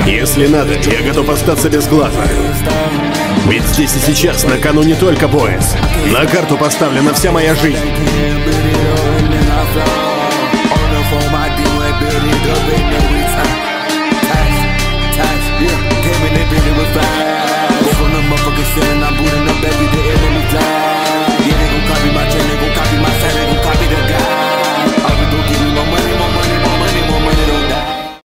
Если надо, я готов остаться без глаза. Ведь здесь и сейчас на кону не только пояс. На карту поставлена вся моя жизнь.